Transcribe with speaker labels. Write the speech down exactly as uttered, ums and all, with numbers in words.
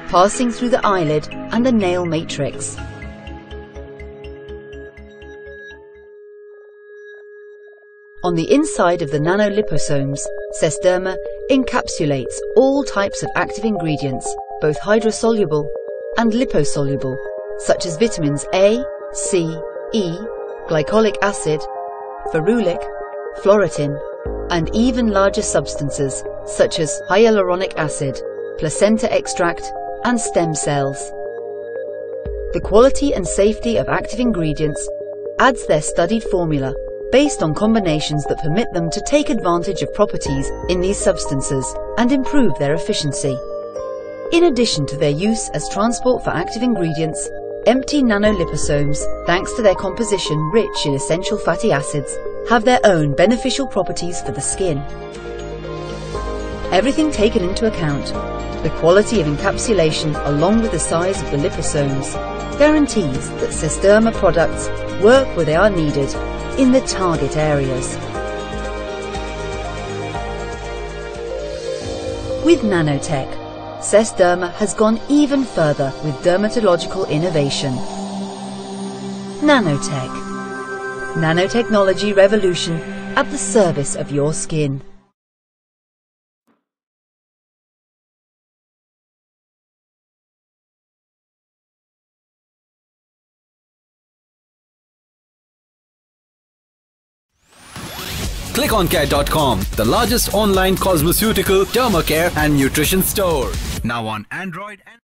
Speaker 1: passing through the eyelid and the nail matrix. On the inside of the nanoliposomes, Sesderma encapsulates all types of active ingredients, both hydrosoluble and liposoluble, such as vitamins A, C, E, glycolic acid, ferulic, ferritin, and even larger substances such as hyaluronic acid, placenta extract, and stem cells. The quality and safety of active ingredients adds their studied formula based on combinations that permit them to take advantage of properties in these substances and improve their efficiency. In addition to their use as transport for active ingredients, empty nanoliposomes, thanks to their composition rich in essential fatty acids, have their own beneficial properties for the skin. Everything taken into account, the quality of encapsulation along with the size of the liposomes guarantees that Sesderma products work where they are needed in the target areas. With nanotech, Sesderma has gone even further with dermatological innovation. Nanotech. Nanotechnology revolution at the service of your skin.
Speaker 2: Click on care dot com, the largest online cosmeceutical, dermacare and nutrition store. Now on Android and